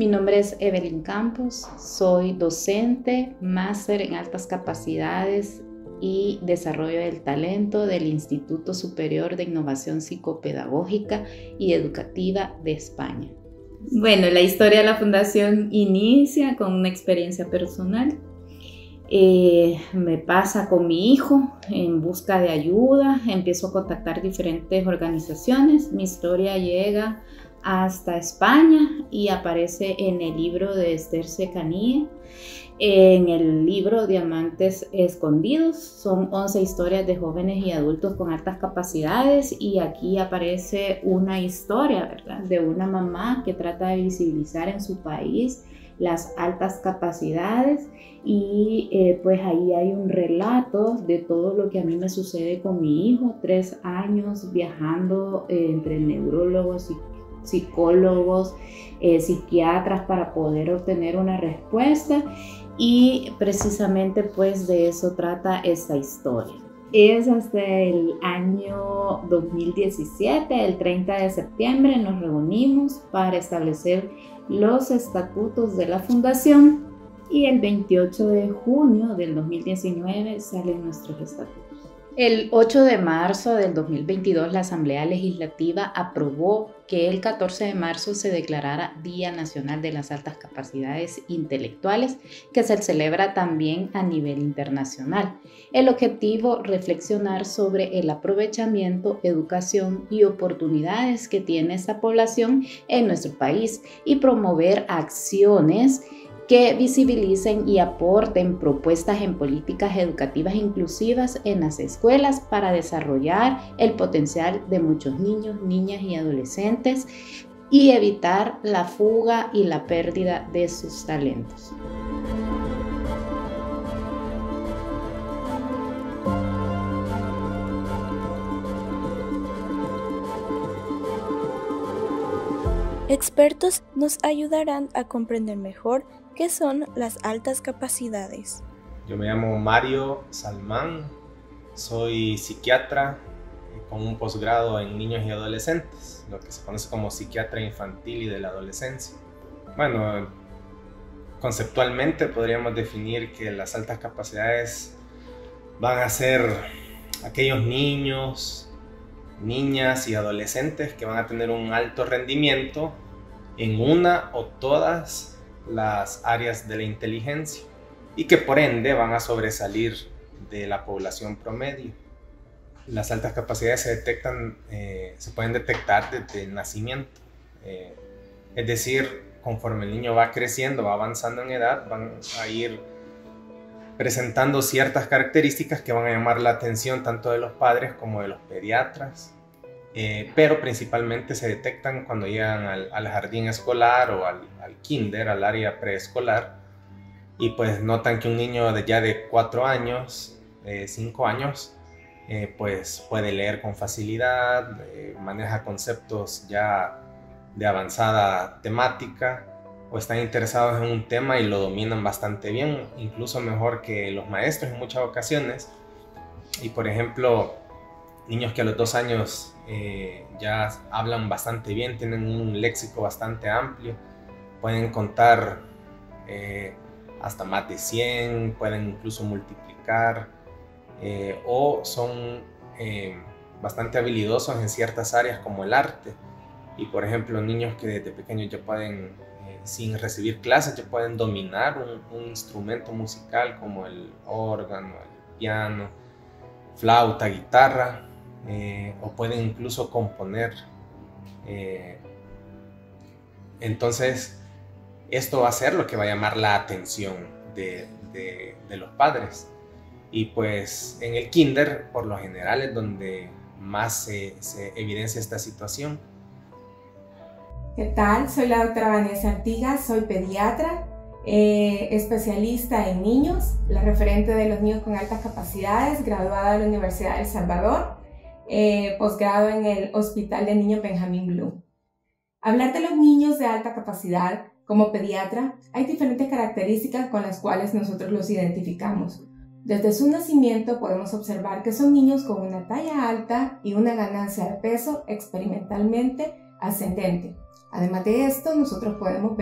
nombre es Evelyn Campos, soy docente, máster en altas capacidades y desarrollo del talento del Instituto Superior de Innovación Psicopedagógica y Educativa de España. Bueno, la historia de la fundación inicia con una experiencia personal. Me pasa con mi hijo en busca de ayuda, empiezo a contactar diferentes organizaciones, mi historia llega hasta España y aparece en el libro de Esther Secanie, en el libro Diamantes Escondidos. Son 11 historias de jóvenes y adultos con altas capacidades y aquí aparece una historia, ¿verdad?, de una mamá que trata de visibilizar en su país las altas capacidades y pues ahí hay un relato de todo lo que a mí me sucede con mi hijo, 3 años viajando entre neurólogos y psicólogos, psiquiatras para poder obtener una respuesta y precisamente pues de eso trata esta historia. Es hasta el año 2017, el 30 de septiembre, nos reunimos para establecer los estatutos de la fundación y el 28 de junio del 2019 salen nuestros estatutos. El 8 de marzo del 2022 la Asamblea Legislativa aprobó que el 14 de marzo se declarara Día Nacional de las Altas Capacidades Intelectuales, que se celebra también a nivel internacional. El objetivo, reflexionar sobre el aprovechamiento, educación y oportunidades que tiene esta población en nuestro país y promover acciones que visibilicen y aporten propuestas en políticas educativas inclusivas en las escuelas para desarrollar el potencial de muchos niños, niñas y adolescentes y evitar la fuga y la pérdida de sus talentos. Expertos nos ayudarán a comprender mejor qué son las altas capacidades. Yo me llamo Mario Salmán, soy psiquiatra con un posgrado en niños y adolescentes, lo que se conoce como psiquiatra infantil y de la adolescencia. Bueno, conceptualmente podríamos definir que las altas capacidades van a ser aquellos niños, niñas y adolescentes que van a tener un alto rendimiento en una o todas las áreas de la inteligencia y que por ende van a sobresalir de la población promedio. Las altas capacidades se pueden detectar desde el nacimiento, es decir, conforme el niño va creciendo, va avanzando en edad, van a ir presentando ciertas características que van a llamar la atención tanto de los padres como de los pediatras, pero principalmente se detectan cuando llegan al jardín escolar o al kinder, al área preescolar, y pues notan que un niño ya de 4 años, 5 años, pues puede leer con facilidad, maneja conceptos ya de avanzada temática, o están interesados en un tema y lo dominan bastante bien, incluso mejor que los maestros en muchas ocasiones. Y por ejemplo, niños que a los 2 años ya hablan bastante bien, tienen un léxico bastante amplio, pueden contar hasta más de 100, pueden incluso multiplicar, o son bastante habilidosos en ciertas áreas como el arte. Y por ejemplo, niños que desde pequeños ya pueden, sin recibir clases, ya pueden dominar un instrumento musical como el órgano, el piano, flauta, guitarra, o pueden incluso componer. Entonces, esto va a ser lo que va a llamar la atención de los padres. Y pues en el kinder, por lo general, es donde más se evidencia esta situación. ¿Qué tal? Soy la doctora Vanessa Artigas, soy pediatra, especialista en niños, la referente de los niños con altas capacidades, graduada de la Universidad de El Salvador, posgrado en el Hospital de Niños Benjamín Blum. Hablar de los niños de alta capacidad como pediatra, hay diferentes características con las cuales nosotros los identificamos. Desde su nacimiento podemos observar que son niños con una talla alta y una ganancia de peso experimentalmente ascendente. Además de esto, nosotros podemos ver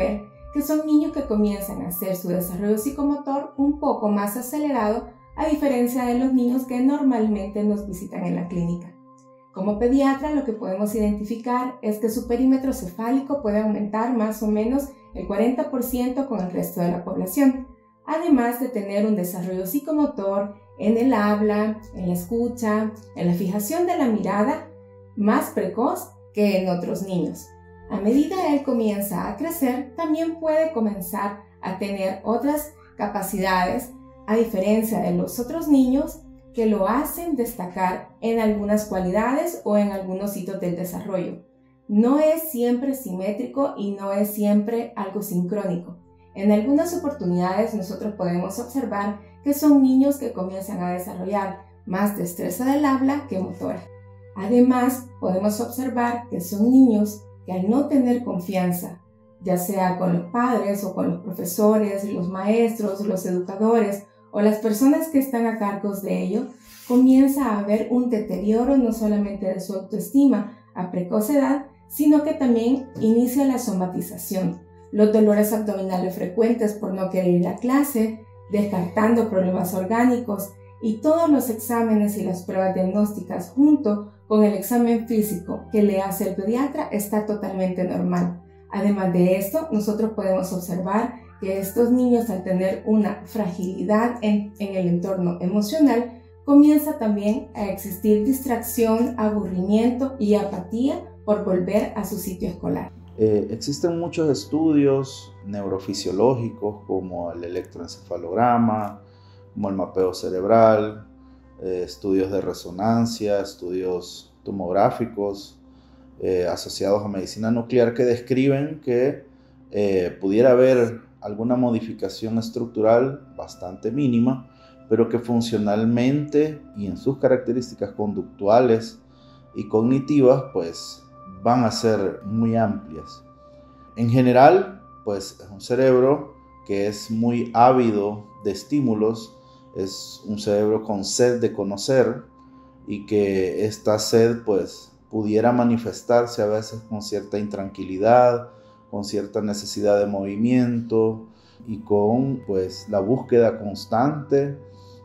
que son niños que comienzan a hacer su desarrollo psicomotor un poco más acelerado a diferencia de los niños que normalmente nos visitan en la clínica. Como pediatra, lo que podemos identificar es que su perímetro cefálico puede aumentar más o menos el 40% con el resto de la población, además de tener un desarrollo psicomotor en el habla, en la escucha, en la fijación de la mirada más precoz que en otros niños. A medida él comienza a crecer, también puede comenzar a tener otras capacidades, a diferencia de los otros niños, que lo hacen destacar en algunas cualidades o en algunos hitos del desarrollo. No es siempre simétrico y no es siempre algo sincrónico. En algunas oportunidades nosotros podemos observar que son niños que comienzan a desarrollar más destreza del habla que motora. Además, podemos observar que son niños que al no tener confianza, ya sea con los padres o con los profesores, los maestros, los educadores o las personas que están a cargo de ello, comienza a haber un deterioro no solamente de su autoestima a precoz edad, sino que también inicia la somatización, los dolores abdominales frecuentes por no querer ir a clase, descartando problemas orgánicos y todos los exámenes y las pruebas diagnósticas junto con el examen físico que le hace el pediatra está totalmente normal. Además de esto, nosotros podemos observar que estos niños, al tener una fragilidad en el entorno emocional, comienza también a existir distracción, aburrimiento y apatía por volver a su sitio escolar. Existen muchos estudios neurofisiológicos como el electroencefalograma, como el mapeo cerebral, estudios de resonancia, estudios tomográficos asociados a medicina nuclear que describen que pudiera haber alguna modificación estructural bastante mínima, pero que funcionalmente y en sus características conductuales y cognitivas pues van a ser muy amplias. En general, pues es un cerebro que es muy ávido de estímulos, es un cerebro con sed de conocer y que esta sed pues pudiera manifestarse a veces con cierta intranquilidad, con cierta necesidad de movimiento y con pues la búsqueda constante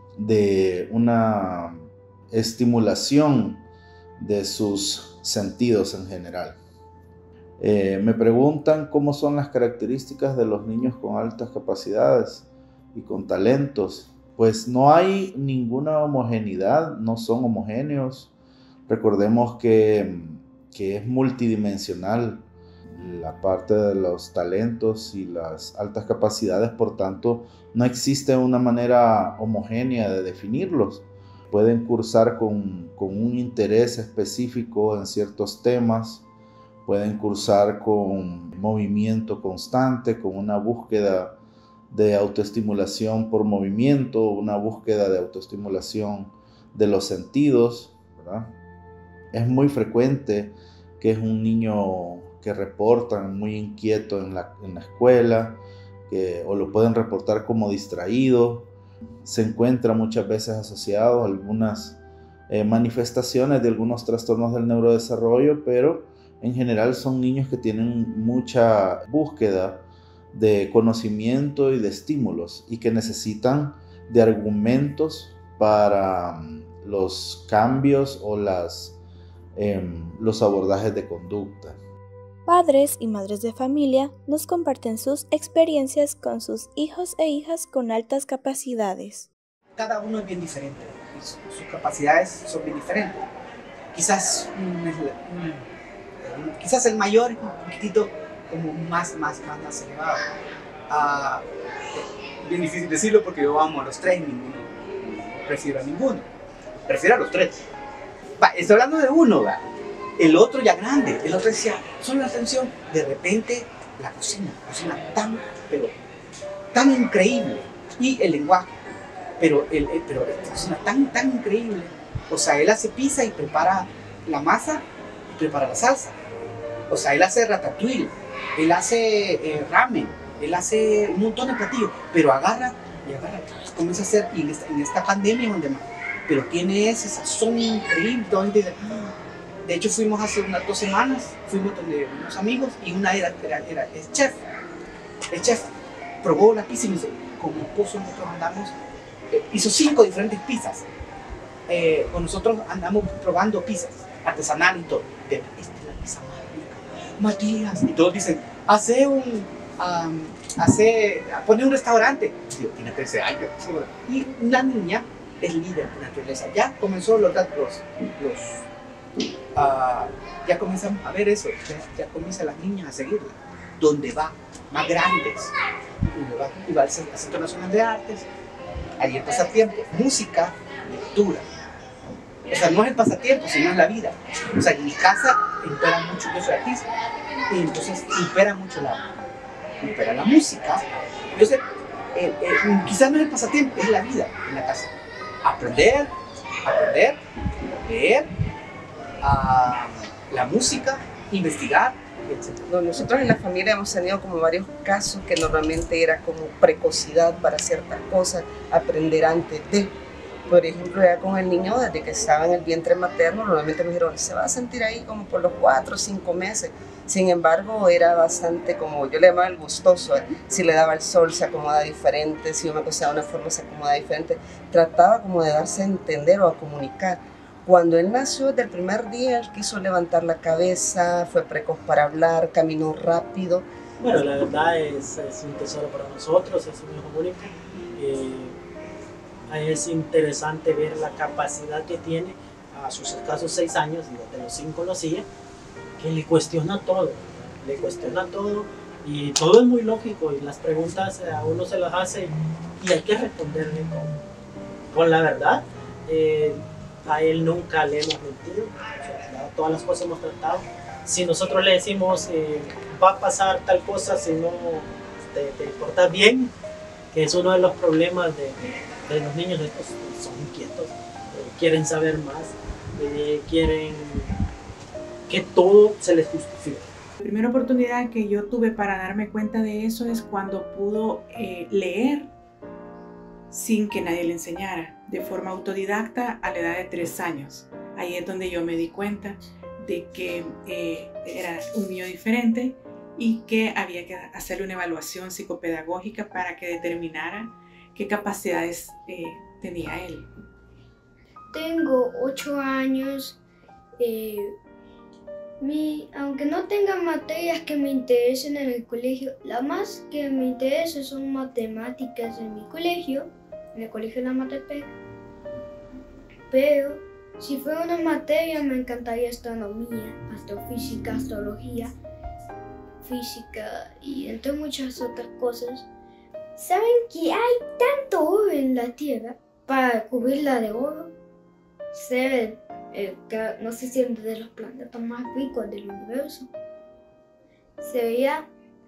de una estimulación de sus sentidos en general. Me preguntan cómo son las características de los niños con altas capacidades y con talentos. Pues no hay ninguna homogeneidad, no son homogéneos. Recordemos que es multidimensional la parte de los talentos y las altas capacidades, por tanto, no existe una manera homogénea de definirlos. Pueden cursar con un interés específico en ciertos temas, pueden cursar con movimiento constante, con una búsqueda de autoestimulación por movimiento, una búsqueda de autoestimulación de los sentidos, ¿verdad? Es muy frecuente que es un niño que reportan muy inquieto en la escuela, o lo pueden reportar como distraído. Se encuentra muchas veces asociado a algunas manifestaciones de algunos trastornos del neurodesarrollo, pero en general son niños que tienen mucha búsqueda de conocimiento y de estímulos y que necesitan de argumentos para los cambios o los abordajes de conducta. Padres y madres de familia nos comparten sus experiencias con sus hijos e hijas con altas capacidades. Cada uno es bien diferente, sus capacidades son bien diferentes. Quizás el mayor es un poquitito como más elevado. Bien difícil decirlo porque yo amo a los tres, ninguno prefiero a ninguno. Prefiero a los tres. Estoy hablando de uno, ¿va? El otro ya grande, el otro decía, solo la atención, de repente la cocina tan increíble, y el lenguaje, pero la cocina tan increíble, o sea, él hace pizza y prepara la masa y prepara la salsa, o sea, él hace ratatouille, él hace ramen, él hace un montón de platillos, pero agarra, comienza a hacer, y en esta pandemia donde más, pero tiene ese sazón increíble, donde de hecho fuimos hace unas 2 semanas, fuimos donde unos amigos y una es chef. El chef probó la pizza y me dice, con mi esposo nosotros andamos, hizo 5 diferentes pizzas. Con nosotros andamos probando pizzas artesanales y todo. Esta es la pizza más rica, Matías. Y todos dicen, pone un restaurante. Digo, tiene 13 años. Y una niña es líder por naturaleza. Ya comenzó ya comienzan a ver eso, ya comienzan las niñas a seguirla. Donde va, más grandes. Y va al Centro Nacional de Artes, allí el pasatiempo, música, lectura. O sea, no es el pasatiempo, sino es la vida. O sea, en mi casa impera mucho, yo soy artista, y entonces impera mucho la música. Entonces, quizás no es el pasatiempo, es la vida en la casa. Aprender, leer, la música, investigar, etc. Nosotros en la familia hemos tenido como varios casos que normalmente era como precocidad para ciertas cosas, aprender antes de. Por ejemplo, ya con el niño, desde que estaba en el vientre materno, normalmente me dijeron, se va a sentir ahí como por los 4 o 5 meses. Sin embargo, era bastante como, yo le llamaba el gustoso, si le daba el sol se acomoda diferente, si yo me acostaba de una forma se acomoda diferente. Trataba como de darse a entender o a comunicar. Cuando él nació, desde el primer día, él quiso levantar la cabeza, fue precoz para hablar, caminó rápido. Bueno, la verdad es un tesoro para nosotros, es un hijo único. Es interesante ver la capacidad que tiene a sus escasos 6 años, y desde los 5 lo sigue, que le cuestiona todo y todo es muy lógico y las preguntas a uno se las hace y hay que responderle con la verdad. A él nunca le hemos mentido, o sea, todas las cosas hemos tratado. Si nosotros le decimos va a pasar tal cosa si no te portas bien, que es uno de los problemas de los niños, estos son inquietos, quieren saber más, quieren que todo se les justifique. La primera oportunidad que yo tuve para darme cuenta de eso es cuando pudo leer sin que nadie le enseñara, de forma autodidacta a la edad de 3 años. Ahí es donde yo me di cuenta de que era un niño diferente y que había que hacerle una evaluación psicopedagógica para que determinara qué capacidades tenía él. Tengo 8 años. Aunque no tenga materias que me interesen en el colegio, la más que me interesa son matemáticas en mi colegio, en el colegio de la Matepec. Pero si fuera una materia me encantaría astronomía, astrofísica, astrología, física y entre muchas otras cosas. ¿Saben que hay tanto oro en la Tierra para cubrirla de oro? No sé si es de los planetas más ricos del universo. Sería.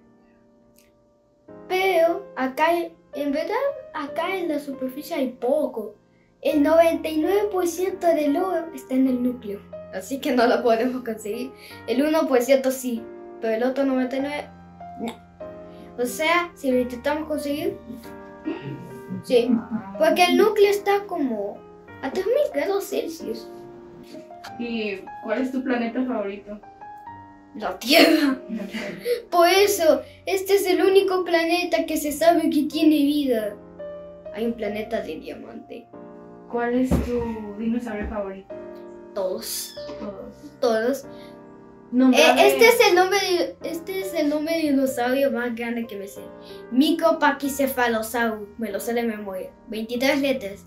Pero acá, en verdad, acá en la superficie hay poco. El 99% del oro está en el núcleo. Así que no lo podemos conseguir. El 1% sí, pero el otro 99% no. O sea, si lo intentamos conseguir, sí. Porque el núcleo está como a 3000 grados Celsius. ¿Y cuál es tu planeta favorito? La Tierra. Por eso, este es el único planeta que se sabe que tiene vida. Hay un planeta de diamante. ¿Cuál es tu dinosaurio favorito? Todos. Todos. Este es el nombre de dinosaurio más grande que me sé. Micropachycephalosaurus. Me lo sé de memoria. 23 letras.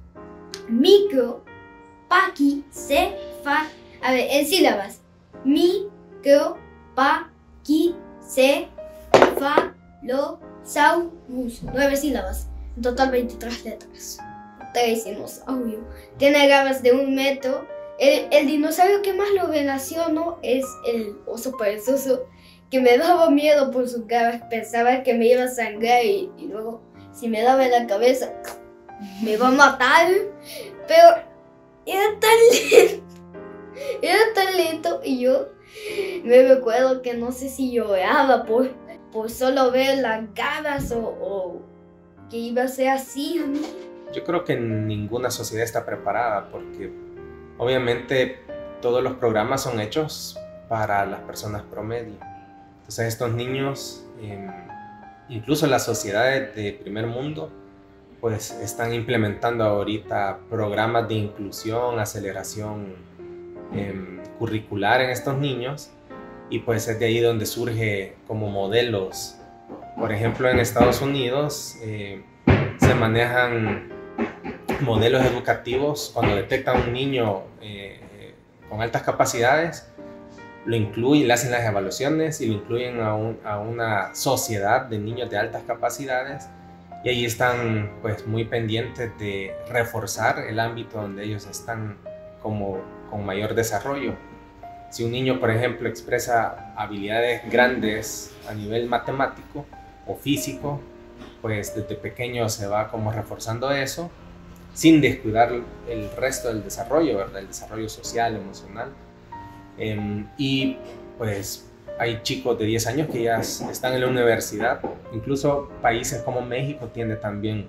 A ver, en sílabas. Micropachycephalosaurus. 9 sílabas. En total 23 letras. 3 dinosaurio. Tiene garras de 1 metro. El dinosaurio que más lo relaciono es el oso perezoso, que me daba miedo por sus garras. Pensaba que me iba a sangrar y luego si me daba en la cabeza me iba a matar. Pero era tan lento y yo me recuerdo que no sé si lloraba por solo ver las garras o que iba a ser así a mí. Yo creo que ninguna sociedad está preparada porque obviamente todos los programas son hechos para las personas promedio. Entonces estos niños incluso las sociedades de primer mundo pues están implementando ahorita programas de inclusión, aceleración curricular en estos niños, y pues es de ahí donde surge como modelos. Por ejemplo, en Estados Unidos se manejan modelos educativos cuando detectan un niño con altas capacidades, lo incluyen, le hacen las evaluaciones y lo incluyen a una sociedad de niños de altas capacidades, y ahí están pues muy pendientes de reforzar el ámbito donde ellos están como con mayor desarrollo. Si un niño, por ejemplo, expresa habilidades grandes a nivel matemático o físico, pues desde pequeño se va como reforzando eso, sin descuidar el resto del desarrollo, ¿verdad? El desarrollo social, emocional. Y pues hay chicos de 10 años que ya están en la universidad. Incluso países como México tiene también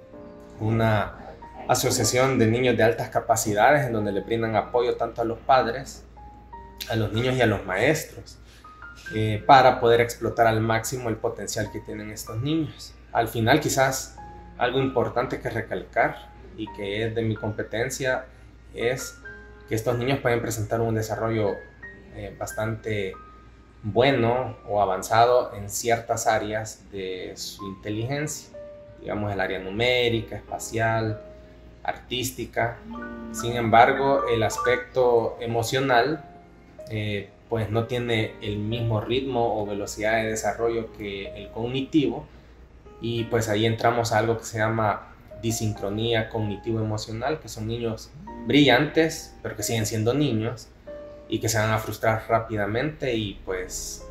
una asociación de niños de altas capacidades en donde le brindan apoyo tanto a los padres, a los niños y a los maestros, para poder explotar al máximo el potencial que tienen estos niños. Al final, quizás algo importante que recalcar y que es de mi competencia es que estos niños pueden presentar un desarrollo bastante bueno o avanzado en ciertas áreas de su inteligencia, digamos el área numérica, espacial, artística. Sin embargo, el aspecto emocional pues no tiene el mismo ritmo o velocidad de desarrollo que el cognitivo, y pues ahí entramos a algo que se llama disincronía cognitivo-emocional, que son niños brillantes pero que siguen siendo niños y que se van a frustrar rápidamente y pues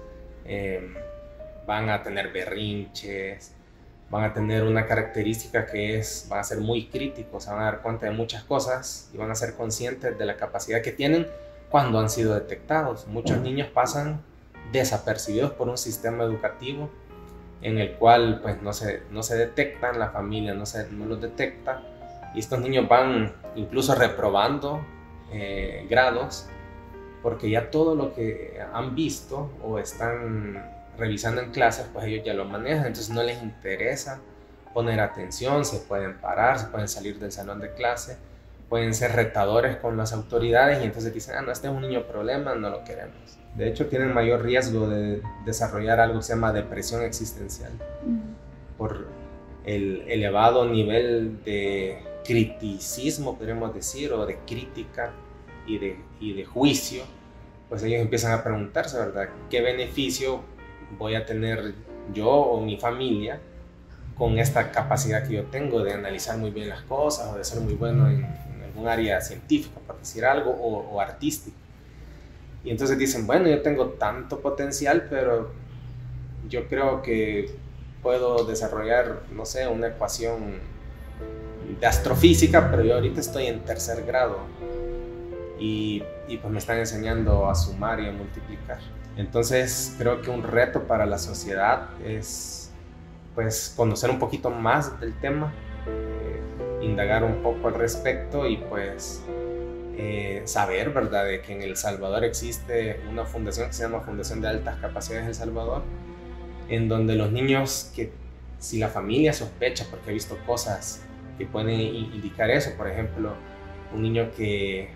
van a tener berrinches, van a tener una característica que es, van a ser muy críticos, se van a dar cuenta de muchas cosas y van a ser conscientes de la capacidad que tienen cuando han sido detectados. Muchos niños pasan desapercibidos por un sistema educativo en el cual pues no se detectan, la familia no los detecta, y estos niños van incluso reprobando grados porque ya todo lo que han visto o están revisando en clases pues ellos ya lo manejan, entonces no les interesa poner atención, se pueden parar, se pueden salir del salón de clase, pueden ser retadores con las autoridades y entonces dicen, no, este es un niño problema, no lo queremos. De hecho, tienen mayor riesgo de desarrollar algo que se llama depresión existencial por el elevado nivel de criticismo, podríamos decir, o de crítica y de juicio. Pues ellos empiezan a preguntarse, ¿verdad? ¿Qué beneficio voy a tener yo o mi familia con esta capacidad que yo tengo de analizar muy bien las cosas o de ser muy bueno en algún área científica, por decir algo, o artística? Y entonces dicen, bueno, yo tengo tanto potencial, pero yo creo que puedo desarrollar, no sé, una ecuación de astrofísica, pero yo ahorita estoy en tercer grado y pues me están enseñando a sumar y a multiplicar. Entonces creo que un reto para la sociedad es pues conocer un poquito más del tema, indagar un poco al respecto y pues saber, ¿verdad?, de que en El Salvador existe una fundación que se llama Fundación de Altas Capacidades El Salvador, en donde los niños que, si la familia sospecha, porque he visto cosas que pueden indicar eso, por ejemplo, un niño que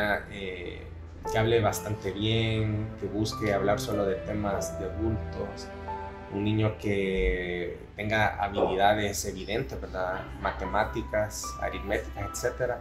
hable bastante bien, que busque hablar solo de temas de adultos, un niño que tenga habilidades evidentes, ¿verdad?, matemáticas, aritméticas, etc.,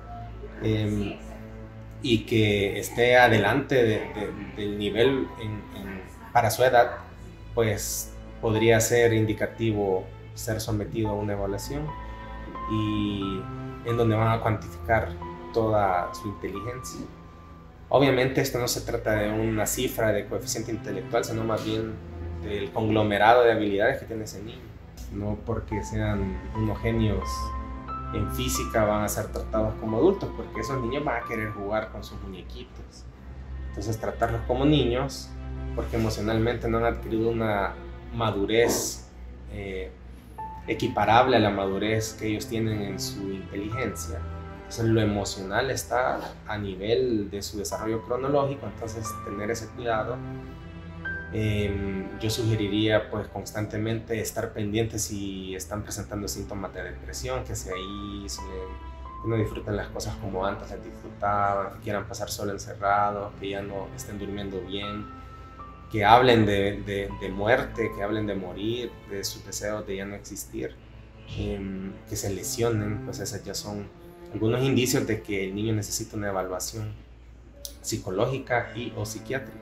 y que esté adelante del nivel para su edad, pues podría ser indicativo ser sometido a una evaluación y en donde van a cuantificar toda su inteligencia. Obviamente esto no se trata de una cifra de coeficiente intelectual, sino más bien del conglomerado de habilidades que tiene ese niño. No porque sean unos genios en física van a ser tratados como adultos, porque esos niños van a querer jugar con sus muñequitos. Entonces tratarlos como niños, porque emocionalmente no han adquirido una madurez equiparable a la madurez que ellos tienen en su inteligencia. Entonces lo emocional está a nivel de su desarrollo cronológico, entonces tener ese cuidado Yo sugeriría pues constantemente estar pendientes si están presentando síntomas de depresión, que se aíslen, que no disfruten las cosas como antes las disfrutaban, que quieran pasar solo encerrados, que ya no estén durmiendo bien, que hablen de muerte, que hablen de morir, de sus deseos de ya no existir, que se lesionen. Pues esos ya son algunos indicios de que el niño necesita una evaluación psicológica y o psiquiátrica.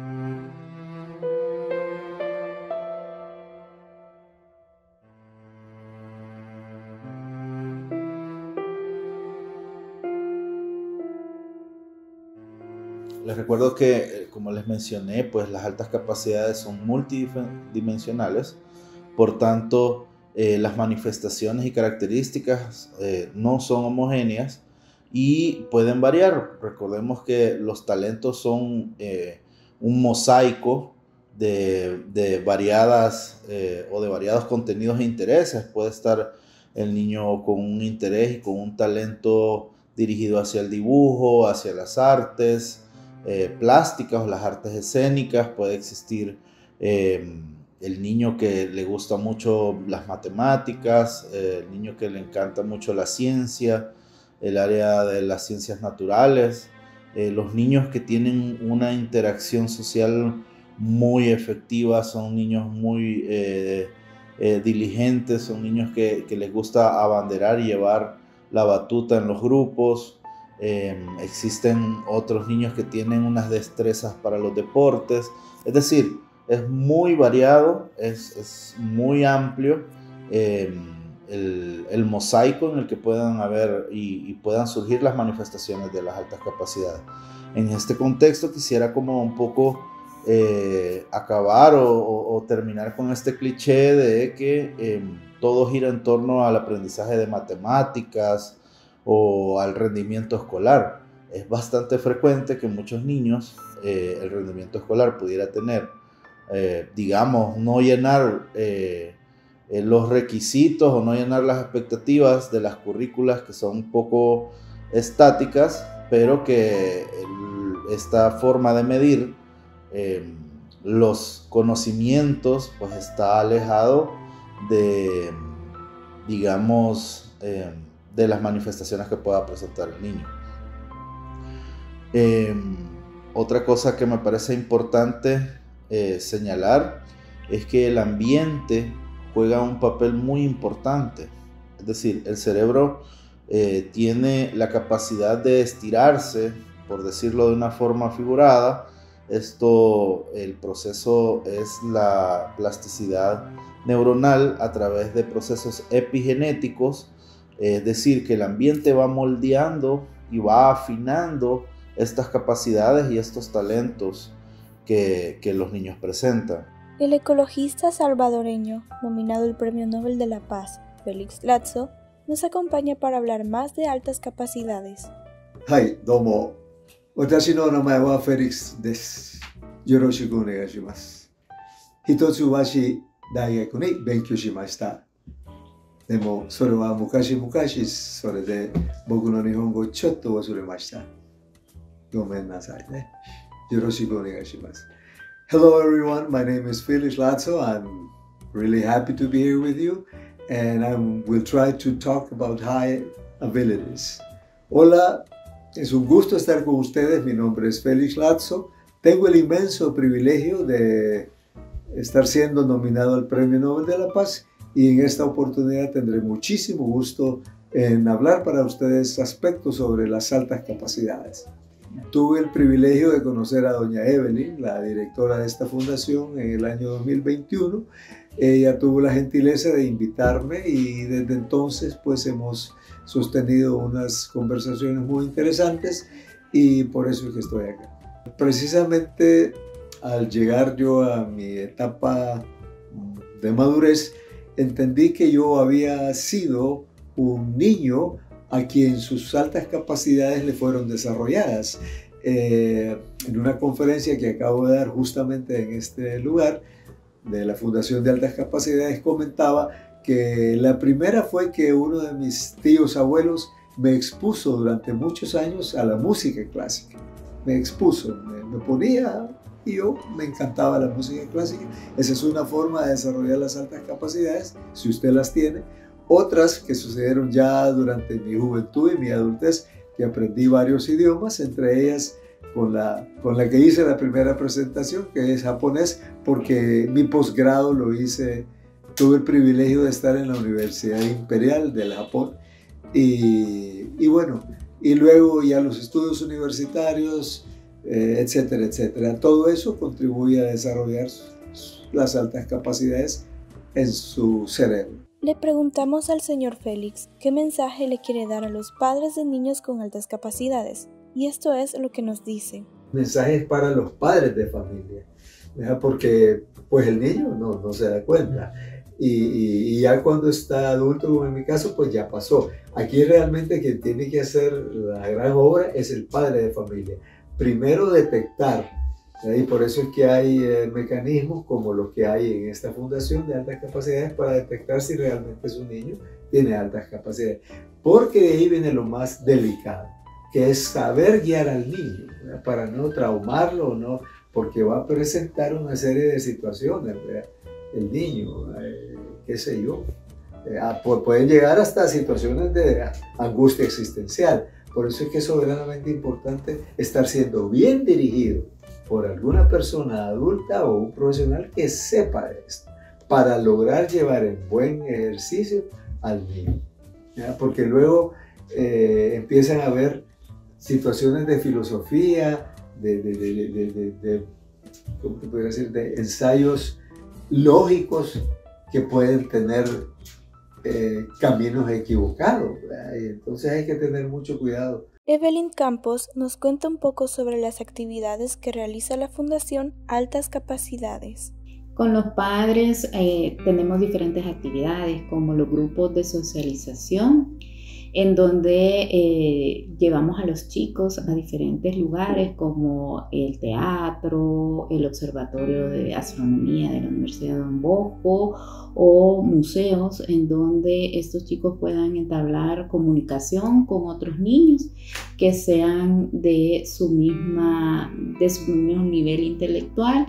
Les recuerdo que, como les mencioné, pues las altas capacidades son multidimensionales, por tanto, las manifestaciones y características no son homogéneas y pueden variar. Recordemos que los talentos son un mosaico de variados contenidos e intereses. Puede estar el niño con un interés y con un talento dirigido hacia el dibujo, hacia las artes plásticas o las artes escénicas. Puede existir el niño que le gusta mucho las matemáticas, el niño que le encanta mucho la ciencia, el área de las ciencias naturales, los niños que tienen una interacción social muy efectiva, son niños muy diligentes, son niños que les gusta abanderar y llevar la batuta en los grupos. Existen otros niños que tienen unas destrezas para los deportes. Es decir, es muy variado, es muy amplio el mosaico en el que puedan haber y puedan surgir las manifestaciones de las altas capacidades. En este contexto quisiera como un poco acabar o terminar con este cliché de que todo gira en torno al aprendizaje de matemáticas o al rendimiento escolar. Es bastante frecuente que muchos niños el rendimiento escolar pudiera tener, digamos, no llenar los requisitos o no llenar las expectativas de las currículas, que son un poco estáticas, pero que esta forma de medir los conocimientos pues está alejado de, digamos, de las manifestaciones que pueda presentar el niño. Otra cosa que me parece importante señalar es que el ambiente juega un papel muy importante. Es decir, el cerebro tiene la capacidad de estirarse, por decirlo de una forma figurada. El proceso es la plasticidad neuronal a través de procesos epigenéticos. Es decir, que el ambiente va moldeando y va afinando estas capacidades y estos talentos que los niños presentan. El ecologista salvadoreño, nominado al Premio Nobel de la Paz, Félix Lázaro, nos acompaña para hablar más de altas capacidades. Hi, domo. Watashi no namae wa Felix desu. Yoroshiku onegai shimasu. Hitotsubashi daigaku ni benkyou shimashita. Demo, sore wa mukashi sore de boku no nihongo chotto wasuremashita. Gomen nasai ne. Yoroshiku onegai shimasu. Hello everyone, my name is Felix Lázaro. I'm really happy to be here with you, and I will try to talk about high abilities. Hola, es un gusto estar con ustedes. Mi nombre es Felix Lázaro. Tengo el inmenso privilegio de estar siendo nominado al Premio Nobel de la Paz, y en esta oportunidad tendré muchísimo gusto en hablar para ustedes aspectos sobre las altas capacidades. Tuve el privilegio de conocer a doña Evelyn, la directora de esta fundación, en el año 2021. Ella tuvo la gentileza de invitarme y desde entonces pues hemos sostenido unas conversaciones muy interesantes, y por eso es que estoy acá. Precisamente al llegar yo a mi etapa de madurez, entendí que yo había sido un niño a quien sus altas capacidades le fueron desarrolladas. En una conferencia que acabo de dar justamente en este lugar de la Fundación de Altas Capacidades, comentaba que la primera fue que uno de mis tíos abuelos me expuso durante muchos años a la música clásica. Me expuso, me ponía y yo me encantaba la música clásica. Esa es una forma de desarrollar las altas capacidades, si usted las tiene. Otras que sucedieron ya durante mi juventud y mi adultez, que aprendí varios idiomas, entre ellas con la que hice la primera presentación, que es japonés, porque mi posgrado lo hice, tuve el privilegio de estar en la Universidad Imperial del Japón, y bueno, y luego ya los estudios universitarios, etcétera, etcétera. Todo eso contribuye a desarrollar las altas capacidades en su cerebro. Le preguntamos al señor Félix qué mensaje le quiere dar a los padres de niños con altas capacidades, y esto es lo que nos dice. Mensajes para los padres de familia, porque pues el niño no se da cuenta, y ya cuando está adulto, como en mi caso, pues ya pasó. Aquí realmente quien tiene que hacer la gran obra es el padre de familia. Primero detectar, y por eso es que hay mecanismos como los que hay en esta fundación de altas capacidades para detectar si realmente su niño tiene altas capacidades. Porque de ahí viene lo más delicado, que es saber guiar al niño, ¿verdad? Para no traumarlo, ¿no? Porque va a presentar una serie de situaciones, ¿verdad? El niño, qué sé yo, pueden llegar hasta situaciones de angustia existencial. Por eso es que es soberanamente importante estar siendo bien dirigido por alguna persona adulta o un profesional que sepa de esto, para lograr llevar en buen ejercicio al niño, ¿ya? Porque luego empiezan a haber situaciones de filosofía, ¿cómo te podría decir?, de ensayos lógicos que pueden tener caminos equivocados, ¿verdad? Y entonces hay que tener mucho cuidado. Evelyn Campos nos cuenta un poco sobre las actividades que realiza la Fundación Altas Capacidades. Con los padres tenemos diferentes actividades como los grupos de socialización, en donde llevamos a los chicos a diferentes lugares como el teatro, el Observatorio de Astronomía de la Universidad de Don Bosco o museos, en donde estos chicos puedan entablar comunicación con otros niños que sean de su mismo nivel intelectual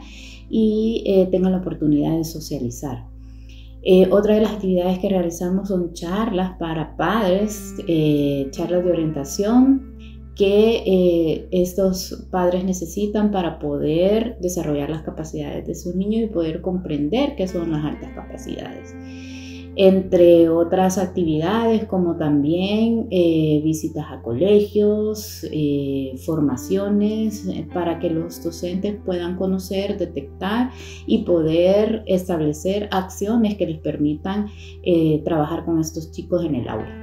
y tengan la oportunidad de socializar. Otra de las actividades que realizamos son charlas para padres, charlas de orientación que estos padres necesitan para poder desarrollar las capacidades de sus niños y poder comprender qué son las altas capacidades. Entre otras actividades como también visitas a colegios, formaciones para que los docentes puedan conocer, detectar y poder establecer acciones que les permitan trabajar con estos chicos en el aula.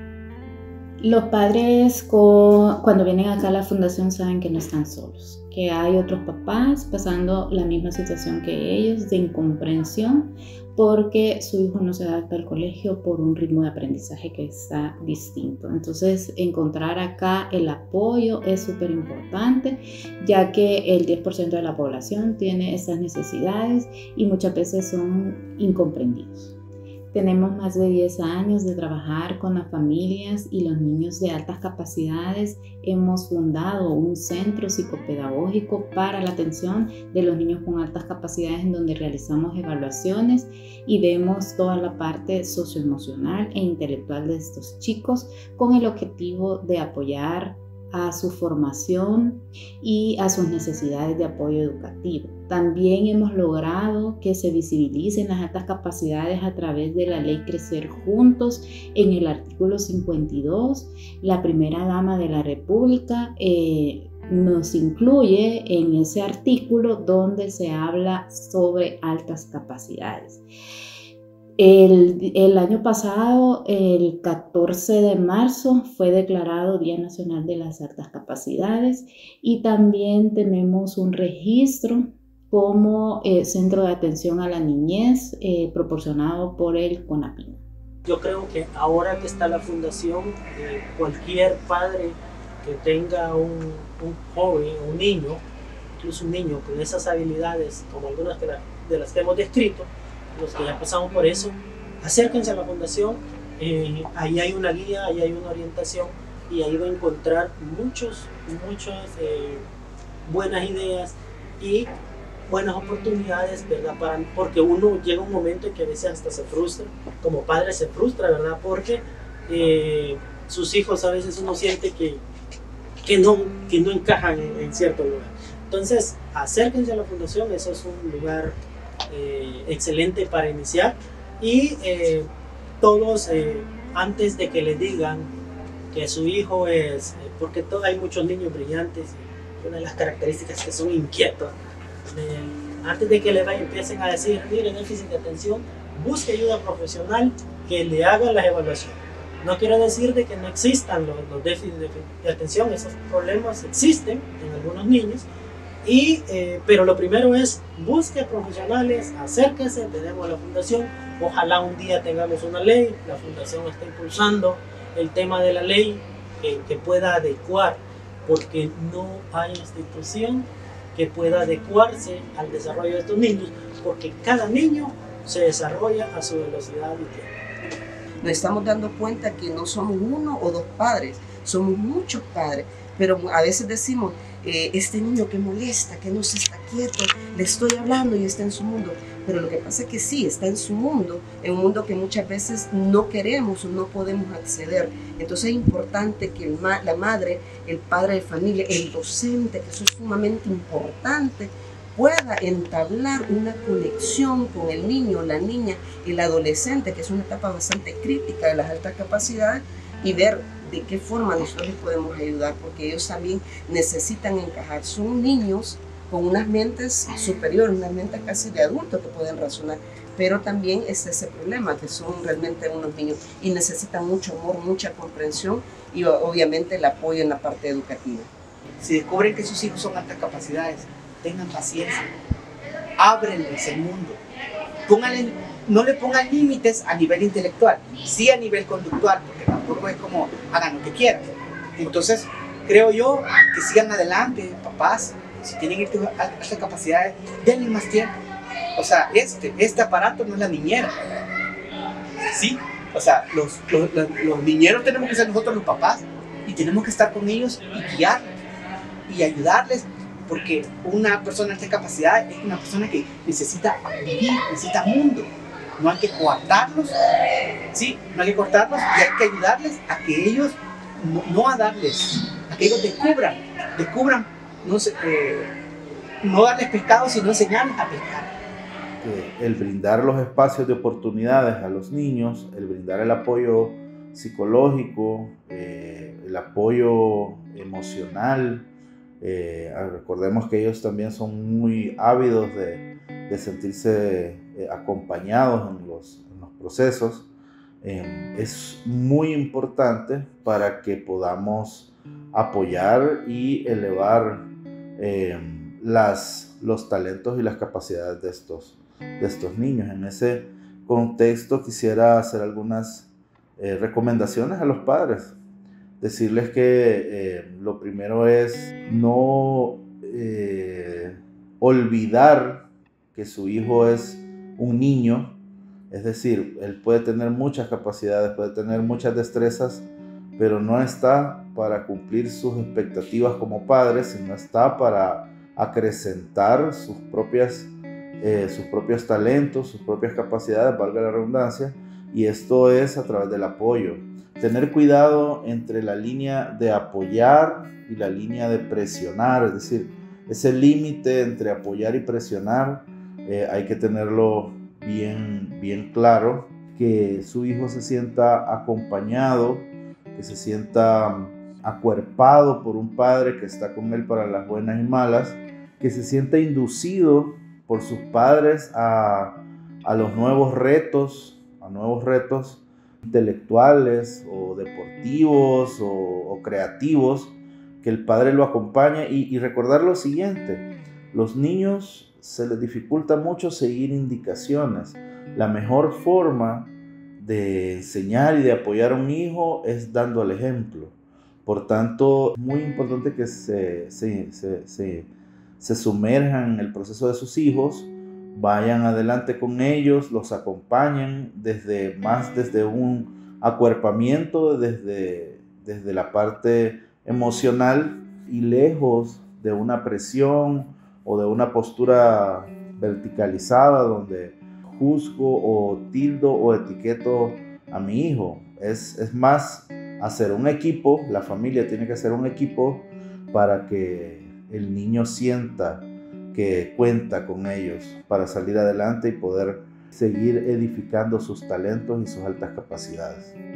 Los padres cuando vienen acá a la fundación saben que no están solos, que hay otros papás pasando la misma situación que ellos de incomprensión porque su hijo no se adapta al colegio por un ritmo de aprendizaje que está distinto. Entonces, encontrar acá el apoyo es súper importante, ya que el 10% de la población tiene esas necesidades y muchas veces son incomprendidos. Tenemos más de 10 años de trabajar con las familias y los niños de altas capacidades. Hemos fundado un centro psicopedagógico para la atención de los niños con altas capacidades en donde realizamos evaluaciones y vemos toda la parte socioemocional e intelectual de estos chicos con el objetivo de apoyar a su formación y a sus necesidades de apoyo educativo. También hemos logrado que se visibilicen las altas capacidades a través de la ley Crecer Juntos. En el artículo 52, la primera dama de la República nos incluye en ese artículo donde se habla sobre altas capacidades. El año pasado, el 14 de marzo, fue declarado Día Nacional de las Altas Capacidades y también tenemos un registro como Centro de Atención a la Niñez proporcionado por el CONAPINA. Yo creo que ahora que está la fundación, cualquier padre que tenga un joven, un niño, incluso un niño con esas habilidades, como algunas de las que hemos descrito, los que ya pasamos por eso, acérquense a la fundación, ahí hay una guía, ahí hay una orientación y ahí va a encontrar muchas buenas ideas y buenas oportunidades, ¿verdad? Porque uno llega un momento en que a veces hasta se frustra, como padre se frustra, ¿verdad? Porque sus hijos a veces uno siente que no encajan en cierto lugar. Entonces, acérquense a la fundación, eso es un lugar excelente para iniciar, y todos, antes de que le digan que su hijo es, porque hay muchos niños brillantes, y una de las características que son inquietos, antes de que empiecen a decir, mire, déficit de atención, busque ayuda profesional que le haga las evaluaciones. No quiero decir de que no existan los déficits de atención, esos problemas existen en algunos niños, pero lo primero es busque profesionales, acérquese, tenemos la fundación, ojalá un día tengamos una ley, la fundación está impulsando el tema de la ley que pueda adecuar, porque no hay institución que pueda adecuarse al desarrollo de estos niños, porque cada niño se desarrolla a su velocidad y tiempo. Nos estamos dando cuenta que no somos uno o dos padres, somos muchos padres, pero a veces decimos, este niño que molesta, que no se está quieto, le estoy hablando y está en su mundo. Pero lo que pasa es que sí, está en su mundo, en un mundo que muchas veces no queremos o no podemos acceder. Entonces es importante que la madre, el padre de familia, el docente, que eso es sumamente importante, pueda entablar una conexión con el niño, la niña, el adolescente, que es una etapa bastante crítica de las altas capacidades, y ver de qué forma nosotros les podemos ayudar, porque ellos también necesitan encajar. Son niños con unas mentes superiores, unas mentes casi de adultos que pueden razonar, pero también es ese problema, que son realmente unos niños y necesitan mucho amor, mucha comprensión y obviamente el apoyo en la parte educativa. Si descubren que sus hijos son altas capacidades, tengan paciencia, ábrenles el mundo, no le pongan límites a nivel intelectual, sí a nivel conductual, porque tampoco es como hagan lo que quieran. Entonces, creo yo que sigan adelante, papás, si tienen altas capacidades, denle más tiempo. O sea, este aparato no es la niñera, ¿sí? O sea, los niñeros tenemos que ser nosotros los papás, y tenemos que estar con ellos y guiarlos y ayudarles, porque una persona de alta capacidad es una persona que necesita vivir, necesita mundo. No hay que coartarlos, ¿sí? No hay que cortarlos, y hay que ayudarles a que ellos, a que ellos descubran, no darles pescado, sino enseñarles a pescar. El brindar los espacios de oportunidades a los niños, el brindar el apoyo psicológico, el apoyo emocional. Recordemos que ellos también son muy ávidos de sentirse acompañados en los procesos. Es muy importante para que podamos apoyar y elevar los talentos y las capacidades de estos niños. En ese contexto quisiera hacer algunas recomendaciones a los padres. Decirles que lo primero es no olvidar que su hijo es un niño, es decir, él puede tener muchas capacidades, puede tener muchas destrezas, pero no está para cumplir sus expectativas como padre, sino está para acrecentar sus propios talentos, sus propias capacidades, valga la redundancia, y esto es a través del apoyo. Tener cuidado entre la línea de apoyar y la línea de presionar, es decir, ese límite entre apoyar y presionar hay que tenerlo bien claro, que su hijo se sienta acompañado, que se sienta acuerpado por un padre que está con él para las buenas y malas, que se sienta inducido por sus padres a los nuevos retos intelectuales o deportivos o creativos, que el padre lo acompañe y recordar lo siguiente: los niños se les dificulta mucho seguir indicaciones. La mejor forma de enseñar y de apoyar a un hijo es dando el ejemplo. Por tanto, es muy importante que se sumerjan en el proceso de sus hijos, vayan adelante con ellos, los acompañen desde un acuerpamiento, desde la parte emocional, y lejos de una presión o de una postura verticalizada donde juzgo o tildo o etiqueto a mi hijo. Es más hacer un equipo, la familia tiene que hacer un equipo para que el niño sienta que cuenta con ellos para salir adelante y poder seguir edificando sus talentos y sus altas capacidades.